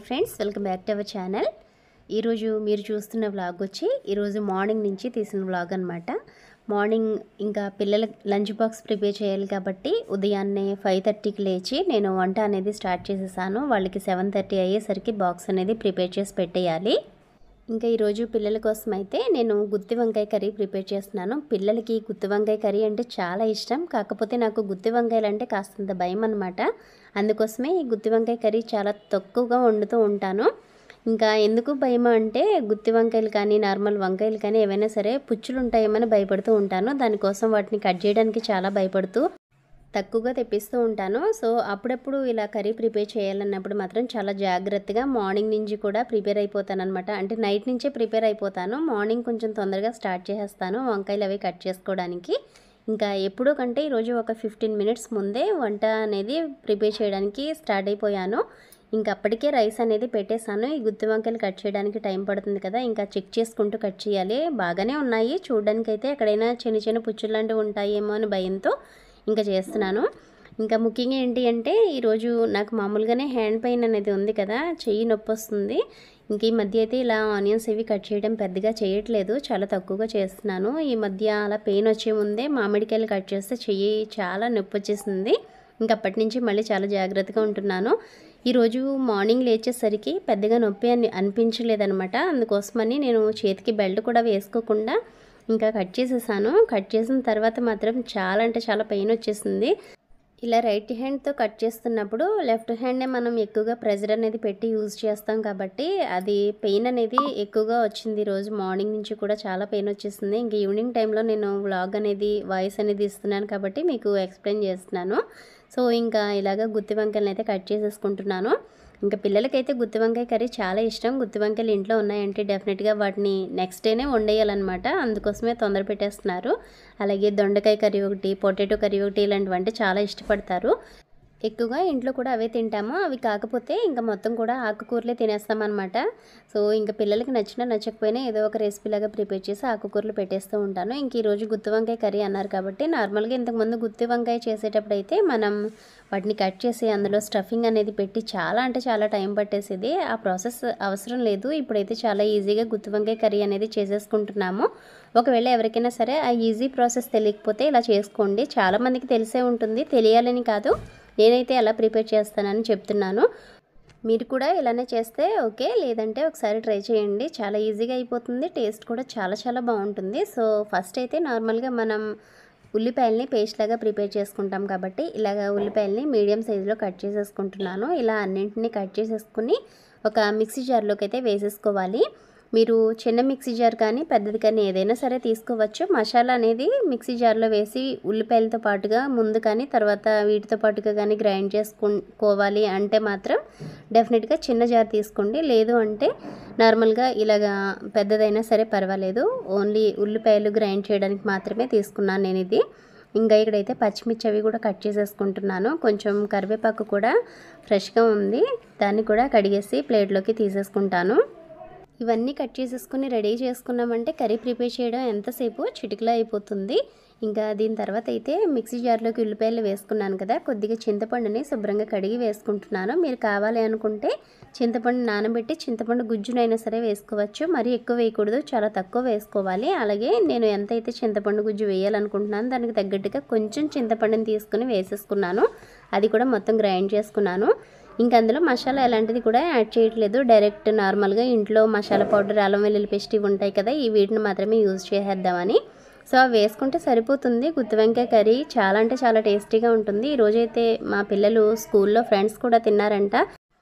Friends, welcome back to our channel. ఈరోజు మీరు చూస్తున్న వ్లాగ్ వచ్చి ఈరోజు మార్నింగ్ నుంచి తీసిన వ్లాగ్ అనమాట. మార్నింగ్ ఇంకా పిల్లల లంచ్ బాక్స్ ప్రిపేర్ చేయాలి కాబట్టి ఉదయాన్నే 5:30కి లేచి నేను వంట అనేది స్టార్ట్ చేసేసాను. వాళ్ళకి 7:30 అయ్యేసరికి బాక్స్ అనేది ప్రిపేర్ చేసి పెట్టేయాలి. ఇంకా ఈరోజు పిల్లల కోసం అయితే నేను గుత్తి వంకాయ కర్రీ ప్రిపేర్ చేస్తున్నాను. పిల్లలకి గుత్తి వంకాయ కర్రీ అంటే చాలా ఇష్టం. కాకపోతే నాకు గుత్తి వంకాయలు అంటే కాస్తంత భయం అనమాట. అందుకోసమే ఈ గుత్తి వంకాయ కర్రీ చాలా తక్కువగా వండుతూ ఉంటాను. ఇంకా ఎందుకు భయం అంటే గుత్తి వంకాయలు కానీ నార్మల్ వంకాయలు కానీ ఏవైనా సరే పుచ్చులు ఉంటాయేమని భయపడుతూ ఉంటాను. దానికోసం వాటిని కట్ చేయడానికి చాలా భయపడుతూ తక్కువగా తెప్పిస్తూ ఉంటాను. సో అప్పుడప్పుడు ఇలా కర్రీ ప్రిపేర్ చేయాలన్నప్పుడు మాత్రం చాలా జాగ్రత్తగా మార్నింగ్ నుంచి కూడా ప్రిపేర్ అయిపోతాను అనమాట. అంటే నైట్ నుంచే ప్రిపేర్ అయిపోతాను. మార్నింగ్ కొంచెం తొందరగా స్టార్ట్ చేసేస్తాను వంకాయలు అవి కట్ చేసుకోవడానికి. ఇంకా ఎప్పుడో కంటే ఈరోజు ఒక 15 మినిట్స్ ముందే వంట అనేది ప్రిపేర్ చేయడానికి స్టార్ట్ అయిపోయాను. ఇంకా అప్పటికే రైస్ అనేది పెట్టేశాను. ఈ గుత్తి వంకాయలు కట్ చేయడానికి టైం పడుతుంది కదా, ఇంకా చెక్ చేసుకుంటూ కట్ చేయాలి. బాగానే ఉన్నాయి చూడడానికి అయితే, ఎక్కడైనా చిన్న చిన్న పుచ్చులు లాంటివి ఉంటాయేమో అని భయంతో ఇంకా చేస్తున్నాను. ఇంకా ముఖ్యంగా ఏంటి అంటే ఈరోజు నాకు మామూలుగానే హ్యాండ్ పెయిన్ అనేది ఉంది కదా, చెయ్యి నొప్పి వస్తుంది. ఇంక ఈ మధ్య అయితే ఇలా ఆనియన్స్ ఇవి కట్ చేయడం పెద్దగా చేయట్లేదు, చాలా తక్కువగా చేస్తున్నాను. ఈ మధ్య అలా పెయిన్ వచ్చే ముందే మామిడికాయలు కట్ చేస్తే చెయ్యి చాలా నొప్పి వచ్చేసింది. ఇంక అప్పటి నుంచి మళ్ళీ చాలా జాగ్రత్తగా ఉంటున్నాను. ఈరోజు మార్నింగ్ లేచేసరికి పెద్దగా నొప్పి అనిపించలేదనమాట. అందుకోసమని నేను చేతికి బెల్ట్ కూడా వేసుకోకుండా ఇంకా కట్ చేసేసాను. కట్ చేసిన తర్వాత మాత్రం చాలా అంటే చాలా పెయిన్ వచ్చేసింది. ఇలా రైట్ హ్యాండ్తో కట్ చేస్తున్నప్పుడు లెఫ్ట్ హ్యాండ్నే మనం ఎక్కువగా ప్రెజర్ అనేది పెట్టి యూజ్ చేస్తాం కాబట్టి అది పెయిన్ అనేది ఎక్కువగా వచ్చింది. ఈరోజు మార్నింగ్ నుంచి కూడా చాలా పెయిన్ వచ్చేసింది. ఇంక ఈవినింగ్ టైంలో నేను వ్లాగ్ అనేది వాయిస్ అనేది ఇస్తున్నాను కాబట్టి మీకు ఎక్స్ప్లెయిన్ చేస్తున్నాను. సో ఇంకా ఇలాగ గుత్తి వంకాయలను అయితే కట్ చేసేసుకుంటున్నాను. ఇంకా పిల్లలకైతే గుత్తి వంకాయ కర్రీ చాలా ఇష్టం. గుత్తి వంకాయలు ఇంట్లో ఉన్నాయంటే డెఫినెట్గా వాటిని నెక్స్ట్ డేనే వండేయాలన్నమాట. అందుకోసమే తొందర పెట్టేస్తున్నారు. అలాగే దొండకాయ కర్రీ ఒకటి, పొటాటో కర్రీ ఒకటి ఇలాంటివంటే చాలా ఇష్టపడతారు. ఎక్కువగా ఇంట్లో కూడా అవే తింటాము. అవి కాకపోతే ఇంకా మొత్తం కూడా ఆకుకూరలే తినేస్తామన్నమాట. సో ఇంకా పిల్లలకి నచ్చినా నచ్చకపోయినా ఏదో ఒక రెసిపీలాగా ప్రిపేర్ చేసి ఆకుకూరలు పెట్టేస్తూ ఉంటాను. ఇంక ఈరోజు గుత్తి వంకాయ కర్రీ అన్నారు కాబట్టి నార్మల్గా ఇంతకుముందు గుత్తి వంకాయ చేసేటప్పుడు అయితే మనం వాటిని కట్ చేసి అందులో స్టఫింగ్ అనేది పెట్టి చాలా అంటే చాలా టైం పట్టేసేది. ఆ ప్రాసెస్ అవసరం లేదు. ఇప్పుడైతే చాలా ఈజీగా గుత్తి వంకాయ కర్రీ అనేది చేసేసుకుంటున్నాము. ఒకవేళ ఎవరికైనా సరే ఆ ఈజీ ప్రాసెస్ తెలియకపోతే ఇలా చేసుకోండి. చాలామందికి తెలిసే ఉంటుంది, తెలియాలని కాదు. నేనైతే ఎలా ప్రిపేర్ చేస్తానని చెప్తున్నాను. మీరు కూడా ఇలానే చేస్తే ఓకే, లేదంటే ఒకసారి ట్రై చేయండి. చాలా ఈజీగా అయిపోతుంది, టేస్ట్ కూడా చాలా చాలా బాగుంటుంది. సో ఫస్ట్ అయితే నార్మల్గా మనం ఉల్లిపాయలని పేస్ట్ లాగా ప్రిపేర్ చేసుకుంటాం కాబట్టి ఇలాగ ఉల్లిపాయలని మీడియం సైజులో కట్ చేసేసుకుంటున్నాను. ఇలా అన్నింటినీ కట్ చేసేసుకుని ఒక మిక్సీ జార్లోకి అయితే వేసేసుకోవాలి. మీరు చిన్న మిక్సీ జార్ కానీ పెద్దది కానీ ఏదైనా సరే తీసుకోవచ్చు. మసాలా అనేది మిక్సీ జార్లో వేసి ఉల్లిపాయలతో పాటుగా ముందు కానీ తర్వాత వీటితో పాటుగా కానీ గ్రైండ్ చేసుకోవాలి అంటే మాత్రం డెఫినెట్గా చిన్న జార్ తీసుకోండి. లేదు అంటే నార్మల్గా ఇలాగా పెద్దదైనా సరే పర్వాలేదు. ఓన్లీ ఉల్లిపాయలు గ్రైండ్ చేయడానికి మాత్రమే తీసుకున్నాను నేను ఇది. ఇంకా ఇక్కడైతే పచ్చిమిర్చి అవి కూడా కట్ చేసేసుకుంటున్నాను. కొంచెం కరివేపాకు కూడా ఫ్రెష్గా ఉంది, దాన్ని కూడా కడిగేసి ప్లేట్లోకి తీసేసుకుంటాను. ఇవన్నీ కట్ చేసేసుకుని రెడీ చేసుకున్నామంటే కర్రీ ప్రిపేర్ చేయడం ఎంతసేపు చిటికలో అయిపోతుంది. ఇంకా దీని తర్వాత అయితే మిక్సీ జార్లోకి ఉల్లిపాయలు వేసుకున్నాను కదా, కొద్దిగా చింతపండుని శుభ్రంగా కడిగి వేసుకుంటున్నాను. మీరు కావాలి అనుకుంటే చింతపండు నానబెట్టి చింతపండు గుజ్జునైనా సరే వేసుకోవచ్చు. మరీ ఎక్కువ వేయకూడదు, చాలా తక్కువ వేసుకోవాలి. అలాగే నేను ఎంతైతే చింతపండు గుజ్జు వేయాలనుకుంటున్నాను దానికి తగ్గట్టుగా కొంచెం చింతపండుని తీసుకుని వేసేసుకున్నాను. అది కూడా మొత్తం గ్రైండ్ చేసుకున్నాను. ఇంకా అందులో మసాలా ఎలాంటిది కూడా యాడ్ చేయట్లేదు. డైరెక్ట్ నార్మల్గా ఇంట్లో మసాలా పౌడర్, అల్లం వెల్లుల్లి పేస్ట్ ఇవి ఉంటాయి కదా, ఈ వీటిని మాత్రమే యూజ్ చేసేద్దామని. సో అవి వేసుకుంటే సరిపోతుంది. గుత్తి వంకాయ కర్రీ చాలా అంటే చాలా టేస్టీగా ఉంటుంది. ఈరోజైతే మా పిల్లలు స్కూల్లో ఫ్రెండ్స్ కూడా తిన్నారంట,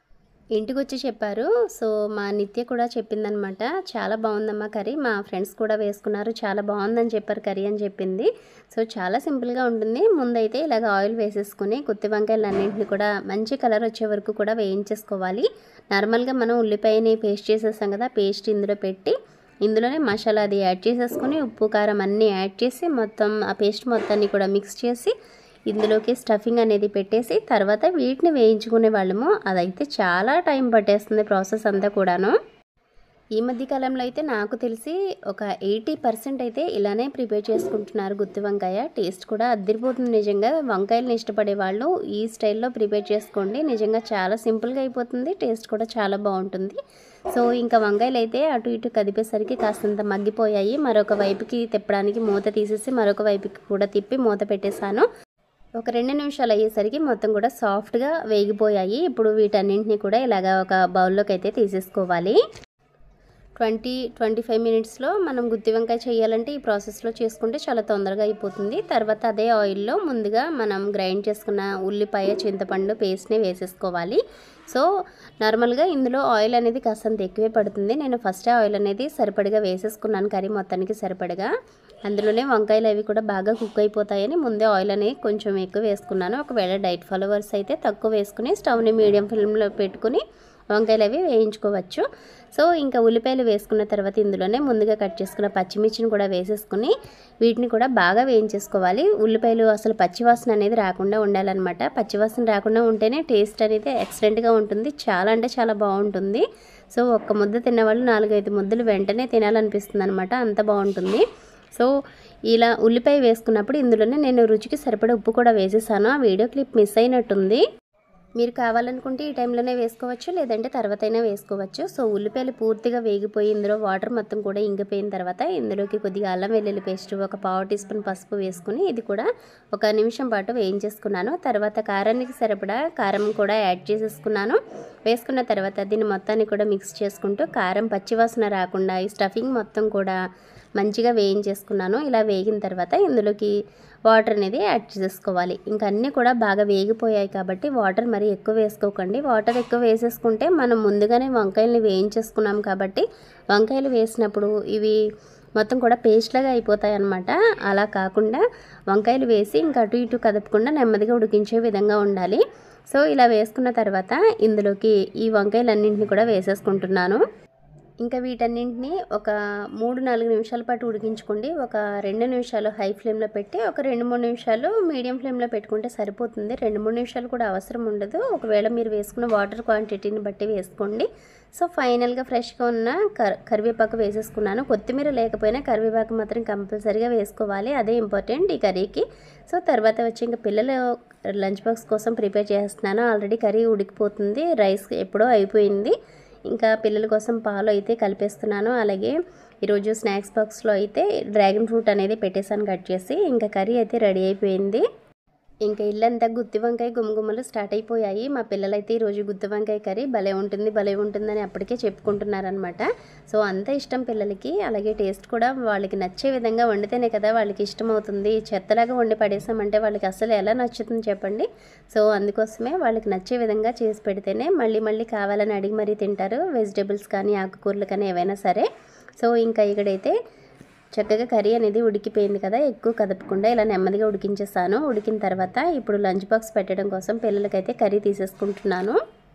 ఇంటికి వచ్చి చెప్పారు. సో మా నిత్య కూడా చెప్పిందనమాట, చాలా బాగుందమ్మా కర్రీ, మా ఫ్రెండ్స్ కూడా వేసుకున్నారు, చాలా బాగుందని చెప్పారు కర్రీ అని చెప్పింది. సో చాలా సింపుల్గా ఉంటుంది. ముందైతే ఇలాగ ఆయిల్ వేసేసుకుని గుత్తి వంకాయలు అన్నింటిని కూడా మంచి కలర్ వచ్చే వరకు కూడా వేయించేసుకోవాలి. నార్మల్గా మనం ఉల్లిపాయని పేస్ట్ చేసేస్తాం కదా, పేస్ట్ ఇందులో పెట్టి ఇందులోనే మసాలా అది యాడ్ చేసేసుకుని ఉప్పు కారం అన్నీ యాడ్ చేసి మొత్తం ఆ పేస్ట్ మొత్తాన్ని కూడా మిక్స్ చేసి ఇందులోకి స్టఫింగ్ అనేది పెట్టేసి తర్వాత వీటిని వేయించుకునే వాళ్ళము. అదైతే చాలా టైం పట్టేస్తుంది ప్రాసెస్ అంతా కూడాను. ఈ మధ్య కాలంలో అయితే నాకు తెలిసి ఒక 80% అయితే ఇలానే ప్రిపేర్ చేసుకుంటున్నారు గుత్తి వంకాయ. టేస్ట్ కూడా అదిరిపోతుంది నిజంగా. వంకాయలని ఇష్టపడే వాళ్ళు ఈ స్టైల్లో ప్రిపేర్ చేసుకోండి. నిజంగా చాలా సింపుల్గా అయిపోతుంది, టేస్ట్ కూడా చాలా బాగుంటుంది. సో ఇంకా వంకాయలు అయితే అటు ఇటు కదిపేసరికి కాస్తంత మగ్గిపోయాయి. మరొక వైపుకి తిప్పడానికి మూత తీసేసి మరొక వైపుకి కూడా తిప్పి మూత పెట్టేశాను. ఒక 2 నిమిషాలు అయ్యేసరికి మొత్తం కూడా సాఫ్ట్గా వేగిపోయాయి. ఇప్పుడు వీటన్నింటినీ కూడా ఇలాగా ఒక బౌల్లోకి అయితే తీసేసుకోవాలి. 20-25 మినిట్స్లో మనం గుత్తి వంకాయ చేయాలంటే ఈ ప్రాసెస్లో చేసుకుంటే చాలా తొందరగా అయిపోతుంది. తర్వాత అదే ఆయిల్లో ముందుగా మనం గ్రైండ్ చేసుకున్న ఉల్లిపాయ, చింతపండు పేస్ట్ని వేసేసుకోవాలి. సో నార్మల్గా ఇందులో ఆయిల్ అనేది కాస్తంత ఎక్కువే పడుతుంది. నేను ఫస్ట్ ఆయిల్ అనేది సరిపడిగా వేసేసుకున్నాను, కర్రీ మొత్తానికి సరిపడిగా. అందులోనే వంకాయలు అవి కూడా బాగా కుక్ అయిపోతాయని ముందే ఆయిల్ అనేది కొంచెం ఎక్కువ వేసుకున్నాను. ఒకవేళ డైట్ ఫాలోవర్స్ అయితే తక్కువ వేసుకుని స్టవ్ని మీడియం ఫ్లేమ్లో పెట్టుకుని వంకాయలు అవి వేయించుకోవచ్చు. సో ఇంకా ఉల్లిపాయలు వేసుకున్న తర్వాత ఇందులోనే ముందుగా కట్ చేసుకున్న పచ్చిమిర్చిని కూడా వేసేసుకుని వీటిని కూడా బాగా వేయించేసుకోవాలి. ఉల్లిపాయలు అసలు పచ్చివాసన అనేది రాకుండా ఉండాలన్నమాట. పచ్చివాసన రాకుండా ఉంటేనే టేస్ట్ అనేది ఎక్సలెంట్గా ఉంటుంది, చాలా అంటే చాలా బాగుంటుంది. సో ఒక్క ముద్ద తిన్నవాళ్ళు 4-5 ముద్దలు వెంటనే తినాలనిపిస్తుంది అనమాట, అంత బాగుంటుంది. సో ఇలా ఉల్లిపాయ వేసుకున్నప్పుడు ఇందులోనే నేను రుచికి సరిపడా ఉప్పు కూడా వేసేసాను. ఆ వీడియో క్లిప్ మిస్ అయినట్టుంది. మీరు కావాలనుకుంటే ఈ టైంలోనే వేసుకోవచ్చు, లేదంటే తర్వాత అయినా వేసుకోవచ్చు. సో ఉల్లిపాయలు పూర్తిగా వేగిపోయి ఇందులో వాటర్ మొత్తం కూడా ఇంగిపోయిన తర్వాత ఇందులోకి కొద్దిగా అల్లం వెల్లుల్లి పేస్ట్, ఒక 1/2 టీ స్పూన్ పసుపు వేసుకుని ఇది కూడా 1 నిమిషం పాటు వేయించేసుకున్నాను. తర్వాత కారానికి సరిపడా కారం కూడా యాడ్ చేసేసుకున్నాను. వేసుకున్న తర్వాత దీన్ని మొత్తాన్ని కూడా మిక్స్ చేసుకుంటూ కారం పచ్చివాసన రాకుండా ఈ స్టఫింగ్ మొత్తం కూడా మంచిగా వేయించేసుకున్నాను. ఇలా వేగిన తర్వాత ఇందులోకి వాటర్ అనేది యాడ్ చేసేసుకోవాలి. ఇంకా అన్నీ కూడా బాగా వేగిపోయాయి కాబట్టి వాటర్ మరి ఎక్కువ వేసుకోకండి. వాటర్ ఎక్కువ వేసేసుకుంటే మనం ముందుగానే వంకాయల్ని వేయించేసుకున్నాం కాబట్టి వంకాయలు వేసినప్పుడు ఇవి మొత్తం కూడా పేస్ట్ లాగా అయిపోతాయి అన్నమాట. అలా కాకుండా వంకాయలు వేసి ఇంకా అటు ఇటు కదపకుండా నెమ్మదిగా ఉడికించే విధంగా ఉండాలి. సో ఇలా వేసుకున్న తర్వాత ఇందులోకి ఈ వంకాయలన్నింటినీ కూడా వేసేసుకుంటున్నాను. ఇంకా వీటన్నింటినీ ఒక 3-4 నిమిషాల పాటు ఉడికించుకోండి. ఒక 2 నిమిషాలు హై ఫ్లేమ్లో పెట్టి ఒక 2-3 నిమిషాలు మీడియం ఫ్లేమ్లో పెట్టుకుంటే సరిపోతుంది. 2-3 నిమిషాలు కూడా అవసరం ఉండదు. ఒకవేళ మీరు వేసుకున్న వాటర్ క్వాంటిటీని బట్టి వేసుకోండి. సో ఫైనల్గా ఫ్రెష్గా ఉన్న కరివేపాకు వేసేసుకున్నాను. కొత్తిమీర లేకపోయినా కరివేపాకు మాత్రం కంపల్సరీగా వేసుకోవాలి, అదే ఇంపార్టెంట్ ఈ కర్రీకి. సో తర్వాత వచ్చి ఇంకా పిల్లలు లంచ్ బాక్స్ కోసం ప్రిపేర్ చేస్తున్నాను. ఆల్రెడీ కర్రీ ఉడికిపోతుంది, రైస్ ఎప్పుడో అయిపోయింది. ఇంకా పిల్లల కోసం పాలు అయితే కలిపేస్తున్నాను. అలాగే ఈరోజు స్నాక్స్ బాక్స్లో అయితే డ్రాగన్ ఫ్రూట్ అనేది పెట్టేశాను కట్ చేసి. ఇంకా కర్రీ అయితే రెడీ అయిపోయింది. ఇంకా ఇల్లంతా గుత్తి వంకాయ గుమ్మగుమ్మలు స్టార్ట్ అయిపోయాయి. మా పిల్లలైతే ఈరోజు గుత్తి వంకాయ కర్రీ భలే ఉంటుందని అప్పటికే చెప్పుకుంటున్నారనమాట. సో అంత ఇష్టం పిల్లలకి. అలాగే టేస్ట్ కూడా వాళ్ళకి నచ్చే విధంగా వండితేనే కదా వాళ్ళకి ఇష్టం అవుతుంది. చెత్తలాగా వండి పడేసామంటే వాళ్ళకి అసలు ఎలా నచ్చుతుంది చెప్పండి. సో అందుకోసమే వాళ్ళకి నచ్చే విధంగా చేసి పెడితేనే మళ్ళీ మళ్ళీ కావాలని అడిగి మరీ తింటారు. వెజిటేబుల్స్ కానీ ఆకుకూరలు కానీ ఏవైనా సరే. సో ఇంకా ఇక్కడైతే చక్కగా కర్రీ అనేది ఉడికిపోయింది కదా, ఎక్కువ కదపకుండా ఇలా నెమ్మదిగా ఉడికించేసాను. ఉడికిన తర్వాత ఇప్పుడు లంచ్ బాక్స్ పెట్టడం కోసం పిల్లలకైతే కర్రీ తీసేసుకుంటున్నాను.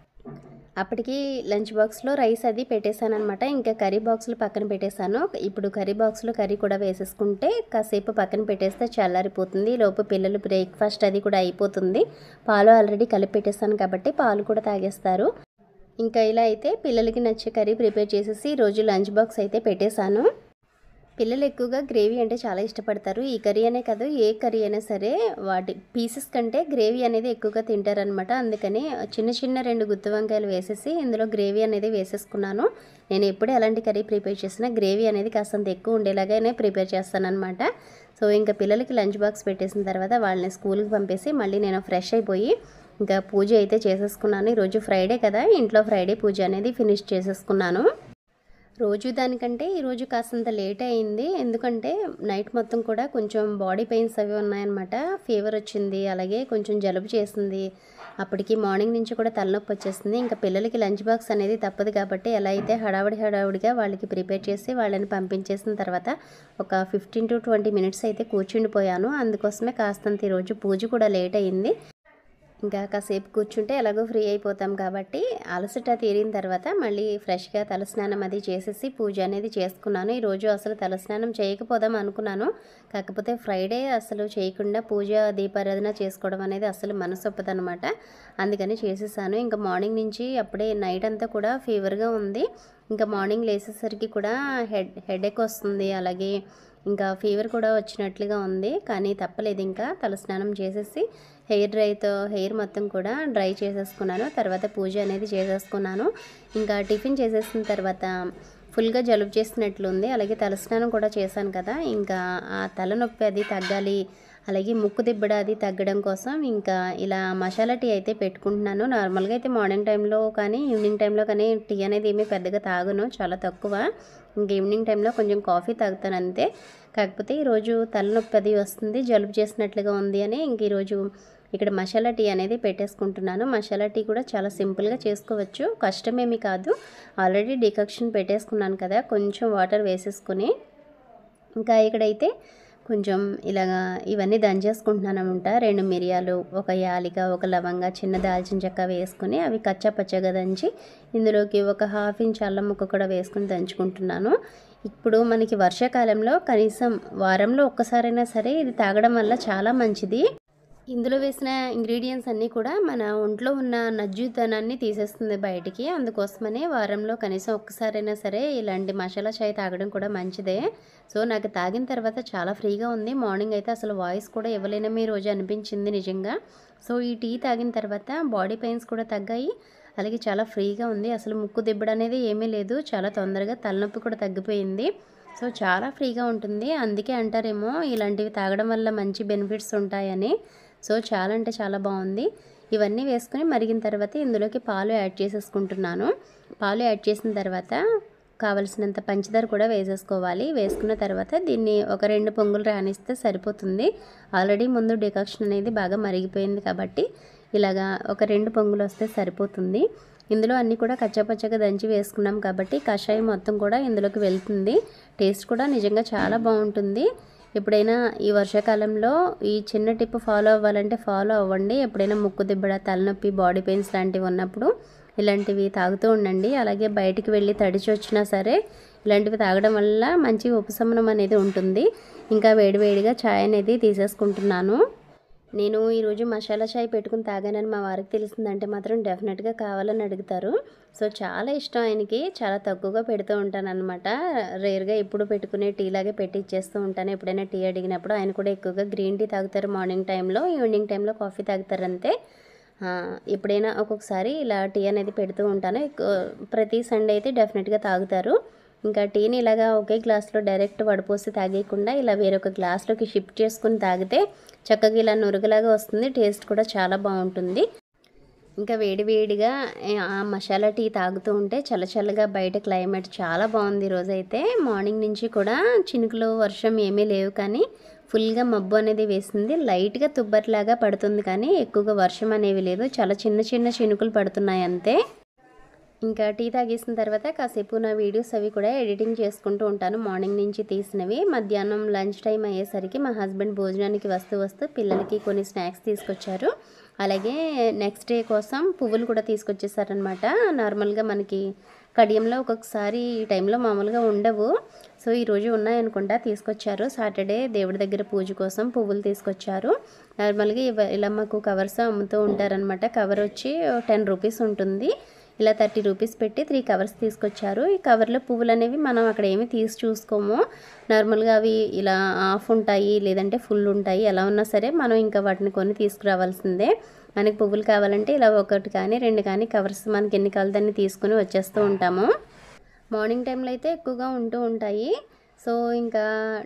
అప్పటికి లంచ్ బాక్స్లో రైస్ అది పెట్టేశాను అనమాట. ఇంకా కర్రీ బాక్స్లో పక్కన పెట్టేశాను. ఇప్పుడు కర్రీ బాక్స్లో కర్రీ కూడా వేసేసుకుంటే కాసేపు పక్కన పెట్టేస్తే చల్లారిపోతుంది. లోపు పిల్లలు బ్రేక్ఫాస్ట్ అది కూడా అయిపోతుంది. పాలు ఆల్రెడీ కలిపి పెట్టేశాను కాబట్టి పాలు కూడా తాగేస్తారు. ఇంకా ఇలా అయితే పిల్లలకి నచ్చే కర్రీ ప్రిపేర్ చేసేసి ఈరోజు లంచ్ బాక్స్ అయితే పెట్టేశాను. పిల్లలు ఎక్కువగా గ్రేవీ అంటే చాలా ఇష్టపడతారు. ఈ కర్రీ అనే కాదు, ఏ కర్రీ అయినా సరే వాటి పీసెస్ కంటే గ్రేవీ అనేది ఎక్కువగా తింటారనమాట. అందుకని చిన్న 2 గుత్తి వంకాయలు వేసేసి ఇందులో గ్రేవీ అనేది వేసేసుకున్నాను. నేను ఎప్పుడు ఎలాంటి కర్రీ ప్రిపేర్ చేసినా గ్రేవీ అనేది కాస్తంత ఎక్కువ ఉండేలాగానే ప్రిపేర్ చేస్తానన్నమాట. సో ఇంకా పిల్లలకి లంచ్ బాక్స్ పెట్టేసిన తర్వాత వాళ్ళని స్కూల్కి పంపేసి మళ్ళీ నేను ఫ్రెష్ అయిపోయి ఇంకా పూజ అయితే చేసేసుకున్నాను. ఈరోజు ఫ్రైడే కదా, ఇంట్లో ఫ్రైడే పూజ అనేది ఫినిష్ చేసేసుకున్నాను. రోజు దానికంటే ఈరోజు కాస్తంత లేట్ అయింది. ఎందుకంటే నైట్ మొత్తం కూడా కొంచెం బాడీ పెయిన్స్ అవి ఉన్నాయన్నమాట. ఫీవర్ వచ్చింది, అలాగే కొంచెం జలుబు చేసింది. అప్పటికి మార్నింగ్ నుంచి కూడా తలనొప్పి వచ్చేస్తుంది. ఇంకా పిల్లలకి లంచ్ బాక్స్ అనేది తప్పదు కాబట్టి ఎలా అయితే హడావుడిగా వాళ్ళకి ప్రిపేర్ చేసి వాళ్ళని పంపించేసిన తర్వాత ఒక 15-20 మినిట్స్ అయితే కూర్చుండిపోయాను. అందుకోసమే కాస్తంత ఈరోజు పూజ కూడా లేట్ అయింది. ఇంకా కాసేపు కూర్చుంటే ఎలాగో ఫ్రీ అయిపోతాం కాబట్టి అలసట తీరిన తర్వాత మళ్ళీ ఫ్రెష్గా తలస్నానం అది చేసేసి పూజ అనేది చేసుకున్నాను. ఈరోజు అసలు తలస్నానం చేయకపోదాం అనుకున్నాను. కాకపోతే ఫ్రైడే అసలు చేయకుండా పూజ దీపారాధన చేసుకోవడం అనేది అసలు మనసు ఒప్పదనమాట. అందుకని చేసేసాను. ఇంకా మార్నింగ్ నుంచి అప్పుడే నైట్ అంతా కూడా ఫీవర్గా ఉంది. ఇంకా మార్నింగ్ లేచేసరికి కూడా హెడేక్ వస్తుంది, అలాగే ఇంకా ఫీవర్ కూడా వచ్చినట్లుగా ఉంది. కానీ తప్పలేదు, ఇంకా తలస్నానం చేసేసి హెయిర్ మొత్తం కూడా డ్రై చేసేసుకున్నాను. తర్వాత పూజ అనేది చేసేసుకున్నాను. ఇంకా టిఫిన్ చేసేసిన తర్వాత ఫుల్గా జలుబు చేసినట్లుంది. అలాగే తలస్నానం కూడా చేశాను కదా, ఇంకా ఆ తలనొప్పి అది తగ్గాలి, అలాగే ముక్కు దిబ్బడ అది తగ్గడం కోసం ఇంకా ఇలా మసాలా టీ అయితే పెట్టుకుంటున్నాను. నార్మల్గా అయితే మార్నింగ్ టైంలో కానీ ఈవినింగ్ టైంలో కానీ టీ అనేది ఏమీ పెద్దగా తాగను, చాలా తక్కువ. ఇంక ఈవినింగ్ టైంలో కొంచెం కాఫీ తాగుతాను అంతే. కాకపోతే ఈరోజు తలనొప్పి అది వస్తుంది, జలుబు చేసినట్లుగా ఉంది అని ఇంక ఈరోజు ఇక్కడ మసాలా టీ అనేది పెట్టేసుకుంటున్నాను. మసాలా టీ కూడా చాలా సింపుల్గా చేసుకోవచ్చు, కష్టమేమీ కాదు. ఆల్రెడీ డికాక్షన్ పెట్టేసుకున్నాను కదా, కొంచెం వాటర్ వేసేసుకుని ఇంకా ఇక్కడైతే కొంచెం ఇలాగా ఇవన్నీ దంచేసుకుంటున్నాను అనమాట. 2 మిరియాలు, 1 యాలిక, 1 లవంగ, చిన్న దాల్చిన చెక్క వేసుకుని అవి కచ్చా పచ్చగా దంచి ఇందులోకి 1/2 ఇంచ్ అల్లం ముక్క కూడా వేసుకుని దంచుకుంటున్నాను. ఇప్పుడు మనకి వర్షాకాలంలో కనీసం వారంలో ఒక్కసారైనా సరే ఇది తాగడం వల్ల చాలా మంచిది. ఇందులో వేసిన ఇంగ్రీడియంట్స్ అన్నీ కూడా మన ఒంట్లో ఉన్న నజ్జుతనాన్ని తీసేస్తుంది బయటికి. అందుకోసమనే వారంలో కనీసం ఒక్కసారైనా సరే ఇలాంటి మసాలా చాయ్ తాగడం కూడా మంచిదే. సో నాకు తాగిన తర్వాత చాలా ఫ్రీగా ఉంది. మార్నింగ్ అయితే అసలు వాయిస్ కూడా ఇవ్వలేనమే రోజు అనిపించింది నిజంగా. సో ఈ టీ తాగిన తర్వాత బాడీ పెయిన్స్ కూడా తగ్గాయి, అలాగే చాలా ఫ్రీగా ఉంది. అసలు ముక్కు దిబ్బడం అనేది ఏమీ లేదు, చాలా తొందరగా తలనొప్పి కూడా తగ్గిపోయింది. సో చాలా ఫ్రీగా ఉంటుంది. అందుకే అంటారేమో ఇలాంటివి తాగడం వల్ల మంచి బెనిఫిట్స్ ఉంటాయని. సో చాలా అంటే చాలా బాగుంది. ఇవన్నీ వేసుకొని మరిగిన తర్వాత ఇందులోకి పాలు యాడ్ చేసేసుకుంటున్నాను. పాలు యాడ్ చేసిన తర్వాత కావలసినంత పంచదార కూడా వేసేసుకోవాలి. వేసుకున్న తర్వాత దీన్ని ఒక 2 పొంగులు రానిస్తే సరిపోతుంది. ఆల్రెడీ ముందు డికాక్షన్ అనేది బాగా మరిగిపోయింది కాబట్టి ఇలాగా ఒక 2 పొంగులు వస్తే సరిపోతుంది. ఇందులో అన్నీ కూడా కచ్చాపచ్చగా దంచి వేసుకున్నాం కాబట్టి కషాయం మొత్తం కూడా ఇందులోకి వెళ్తుంది. టేస్ట్ కూడా నిజంగా చాలా బాగుంటుంది. ఎప్పుడైనా ఈ వర్షాకాలంలో ఈ చిన్న టిప్ ఫాలో అవ్వాలంటే ఫాలో అవ్వండి. ఎప్పుడైనా ముక్కు దిబ్బడ, తలనొప్పి, బాడీ పెయిన్స్ లాంటివి ఉన్నప్పుడు ఇలాంటివి తాగుతూ ఉండండి. అలాగే బయటికి వెళ్ళి తడిచి వచ్చినా సరే ఇలాంటివి తాగడం వల్ల మంచి ఉపశమనం అనేది ఉంటుంది. ఇంకా వేడివేడిగా ఛాయ్ అనేది తీసేసుకుంటున్నాను. నేను ఈరోజు మసాలా చాయ్ పెట్టుకుని తాగానని మా వారికి తెలిసిందంటే మాత్రం డెఫినెట్గా కావాలని అడుగుతారు. సో చాలా ఇష్టం ఆయనకి, చాలా తక్కువగా పెడుతూ ఉంటాను అనమాట. రేర్గా ఎప్పుడు పెట్టుకునే టీ లాగే పెట్టి ఇచ్చేస్తూ ఉంటాను. ఎప్పుడైనా టీ అడిగినప్పుడు ఆయన కూడా ఎక్కువగా గ్రీన్ టీ తాగుతారు మార్నింగ్ టైంలో, ఈవినింగ్ టైంలో కాఫీ తాగుతారు అంతే. ఎప్పుడైనా ఒక్కొక్కసారి ఇలా టీ అనేది పెడుతూ ఉంటాను. ప్రతి సండే అయితే డెఫినెట్గా తాగుతారు. ఇంకా టీని ఇలాగా ఒకే గ్లాస్లో డైరెక్ట్ వడపోసి తాగేయకుండా ఇలా వేరొక గ్లాస్లోకి షిఫ్ట్ చేసుకుని తాగితే చక్కగా ఇలా నురుగులాగా వస్తుంది. టేస్ట్ కూడా చాలా బాగుంటుంది. ఇంకా వేడివేడిగా ఆ మసాలా టీ తాగుతూ ఉంటే చల్లచల్లగా బయట క్లైమేట్ చాలా బాగుంది. ఈరోజైతే మార్నింగ్ నుంచి కూడా చినుకులు వర్షం ఏమీ లేవు, కానీ ఫుల్గా మబ్బు అనేది వేసింది. లైట్గా తుబ్బట్లాగా పడుతుంది, కానీ ఎక్కువగా వర్షం అనేవి లేదు. చాలా చిన్న చిన్న చినుకులు పడుతున్నాయి అంతే. ఇంకా టీ తాగేసిన తర్వాత కాసేపు నా వీడియోస్ అవి కూడా ఎడిటింగ్ చేసుకుంటూ ఉంటాను, మార్నింగ్ నుంచి తీసినవి. మధ్యాహ్నం లంచ్ టైం అయ్యేసరికి మా హస్బెండ్ భోజనానికి వస్తూ పిల్లలకి కొన్ని స్నాక్స్ తీసుకొచ్చారు. అలాగే నెక్స్ట్ డే కోసం పువ్వులు కూడా తీసుకొచ్చేసారనమాట. నార్మల్గా మనకి కడియంలో ఒక్కొక్కసారి ఈ టైంలో మామూలుగా ఉండవు, సో ఈరోజు ఉన్నాయనుకుంటా తీసుకొచ్చారు. సాటర్డే దేవుడి దగ్గర పూజ కోసం పువ్వులు తీసుకొచ్చారు. నార్మల్గా ఇలా మాకు కవర్స్ అమ్ముతూ ఉంటారనమాట. కవర్ వచ్చి 10 రూపీస్ ఉంటుంది. ఇలా 30 రూపీస్ పెట్టి 3 కవర్స్ తీసుకొచ్చారు. ఈ కవర్లో పువ్వులు అనేవి మనం అక్కడ ఏమి తీసి చూసుకోము. నార్మల్గా అవి ఇలా ఆఫ్ ఉంటాయి, లేదంటే ఫుల్ ఉంటాయి. ఎలా ఉన్నా సరే మనం ఇంకా వాటిని కొని తీసుకురావాల్సిందే. మనకి పువ్వులు కావాలంటే ఇలా 1 కానీ 2 కానీ కవర్స్ మనకి ఎన్ని కావాలో దాన్ని తీసుకుని వచ్చేస్తూ ఉంటాము. మార్నింగ్ టైంలో అయితే ఎక్కువగా ఉంటూ ఉంటాయి. సో ఇంకా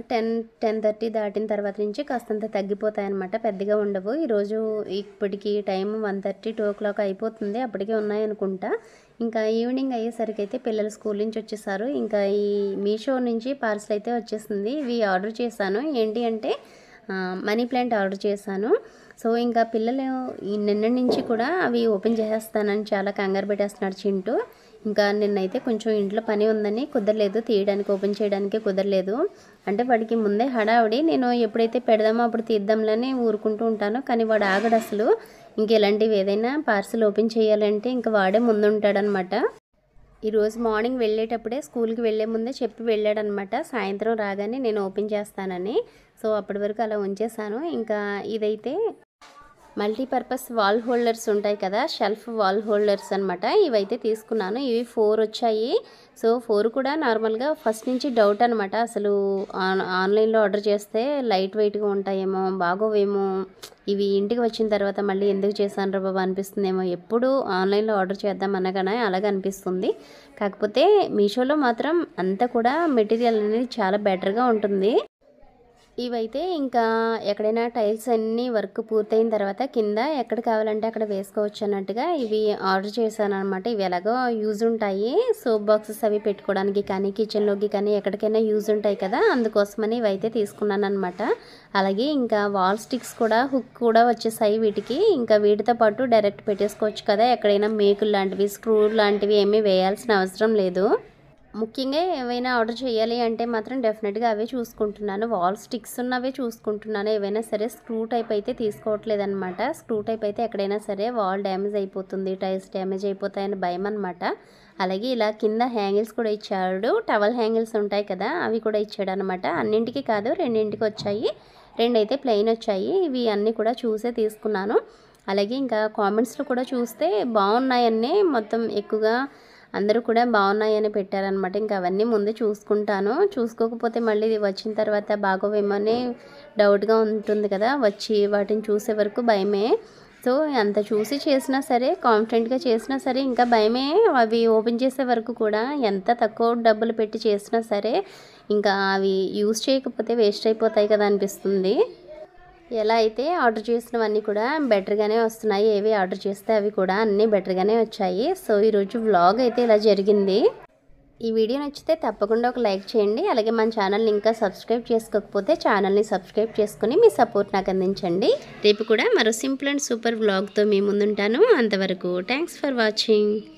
10-10:30 దాటిన తర్వాత నుంచి కాస్తంత తగ్గిపోతాయి అన్నమాట, పెద్దగా ఉండవు. ఈరోజు ఇప్పటికి టైం 1:30, 2 o'clock అయిపోతుంది, అప్పటికే ఉన్నాయనుకుంటా. ఇంకా ఈవినింగ్ అయ్యేసరికి అయితే పిల్లలు స్కూల్ నుంచి వచ్చేసారు. ఇంకా ఈ మీషో నుంచి పార్సల్ అయితే వచ్చేసింది. ఇవి ఆర్డర్ చేశాను. ఏంటి అంటే మనీ ప్లాంట్ ఆర్డర్ చేశాను. సో ఇంకా పిల్లలు నిన్న నుంచి కూడా అవి ఓపెన్ చేసేస్తానని చాలా కంగారు పెట్టేస్తున్నాడు చింటూ. ఇంకా నిన్నైతే కొంచెం ఇంట్లో పని ఉందని కుదరలేదు, తీయడానికి ఓపెన్ చేయడానికి కుదరలేదు. అంటే వాడికి ముందే హడావిడి, నేను ఎప్పుడైతే పెడదామో అప్పుడు తీద్దాంలని ఊరుకుంటూ ఉంటాను, కానీ వాడు ఆగడు అసలు. ఇంకెలాంటివి ఏదైనా పార్సల్ ఓపెన్ చేయాలంటే ఇంకా వాడే ముందు ఉంటాడనమాట. ఈరోజు మార్నింగ్ వెళ్ళేటప్పుడే స్కూల్కి వెళ్ళే ముందే చెప్పి వెళ్ళాడనమాట, సాయంత్రం రాగానే నేను ఓపెన్ చేస్తానని. సో అప్పటి వరకు అలా ఉంచేసాను. ఇంకా ఇదైతే మల్టీపర్పస్ వాల్ హోల్డర్స్ ఉంటాయి కదా, షెల్ఫ్ వాల్ హోల్డర్స్ అనమాట. ఇవైతే తీసుకున్నాను. ఇవి 4 వచ్చాయి. సో 4 కూడా నార్మల్గా ఫస్ట్ నుంచి డౌట్ అనమాట. అసలు ఆన్లైన్లో ఆర్డర్ చేస్తే లైట్ వెయిట్గా ఉంటాయేమో, బాగోవేమో, ఇవి ఇంటికి వచ్చిన తర్వాత మళ్ళీ ఎందుకు చేశాను రా బాబా అనిపిస్తుందేమో. ఎప్పుడు ఆన్లైన్లో ఆర్డర్ చేద్దాం అనగానే అలాగే అనిపిస్తుంది. కాకపోతే మీషోలో మాత్రం అంతా కూడా మెటీరియల్ అనేది చాలా బెటర్గా ఉంటుంది. ఇవైతే ఇంకా ఎక్కడైనా టైల్స్ అన్నీ వర్క్ పూర్తయిన తర్వాత కింద ఎక్కడ కావాలంటే అక్కడ వేసుకోవచ్చు అన్నట్టుగా ఇవి ఆర్డర్ చేశాను అనమాట. ఇవి ఎలాగో యూజ్ ఉంటాయి, సోప్ బాక్సెస్ అవి పెట్టుకోవడానికి కానీ కిచెన్లోకి కానీ ఎక్కడికైనా యూజ్ ఉంటాయి కదా, అందుకోసమని ఇవైతే తీసుకున్నాను అనమాట. అలాగే ఇంకా వాల్ స్టిక్స్ కూడా, హుక్ కూడా వచ్చేసాయి వీటికి. ఇంకా వీటితో పాటు డైరెక్ట్ పెట్టేసుకోవచ్చు కదా, ఎక్కడైనా మేకులు లాంటివి, స్క్రూ లాంటివి ఏమీ వేయాల్సిన అవసరం లేదు. ముఖ్యంగా ఏవైనా ఆర్డర్ చేయాలి అంటే మాత్రం డెఫినెట్గా అవే చూసుకుంటున్నాను. వాల్ స్టిక్స్ ఉన్నవే చూసుకుంటున్నాను. ఏవైనా సరే స్క్రూ టైప్ అయితే తీసుకోవట్లేదు అనమాట. స్క్రూ టైప్ అయితే ఎక్కడైనా సరే వాల్ డ్యామేజ్ అయిపోతుంది, టైల్స్ డ్యామేజ్ అయిపోతాయని భయం అనమాట. అలాగే ఇలా కింద హ్యాంగిల్స్ కూడా ఇచ్చాడు. టవల్ హ్యాంగిల్స్ ఉంటాయి కదా, అవి కూడా ఇచ్చాడు అనమాట. అన్నింటికి కాదు, 2 వచ్చాయి. 2 అయితే ప్లెయిన్ వచ్చాయి. ఇవి అన్నీ కూడా చూసే తీసుకున్నాను. అలాగే ఇంకా కామెంట్స్లో కూడా చూస్తే బాగున్నాయన్నీ, మొత్తం ఎక్కువగా అందరూ కూడా బాగున్నాయని పెట్టారనమాట. ఇంకా అవన్నీ ముందే చూసుకుంటాను. చూసుకోకపోతే మళ్ళీ వచ్చిన తర్వాత బాగోవేమని డౌట్గా ఉంటుంది కదా, వచ్చి వాటిని చూసే వరకు భయమే. సో అంత చూసి చేసినా సరే, కాన్ఫిడెంట్గా చేసినా సరే ఇంకా భయమే. అవి ఓపెన్ చేసే వరకు కూడా ఎంత తక్కువ డబ్బులు పెట్టి చేసినా సరే ఇంకా అవి యూజ్ చేయకపోతే వేస్ట్ అయిపోతాయి కదా అనిపిస్తుంది. ఎలా అయితే ఆర్డర్ చేసినవన్నీ కూడా బెటర్గానే వస్తున్నాయి. ఏవి ఆర్డర్ చేస్తే అవి కూడా అన్నీ బెటర్గానే వచ్చాయి. సో ఈరోజు వ్లాగ్ అయితే ఇలా జరిగింది. ఈ వీడియో నచ్చితే తప్పకుండా ఒక లైక్ చేయండి. అలాగే మన ఛానల్ని ఇంకా సబ్స్క్రైబ్ చేసుకోకపోతే ఛానల్ని సబ్స్క్రైబ్ చేసుకుని మీ సపోర్ట్ నాకు అందించండి. రేపు కూడా మరో సింపుల్ అండ్ సూపర్ వ్లాగ్తో మీ ముందుంటాను. అంతవరకు థ్యాంక్స్ ఫర్ వాచింగ్.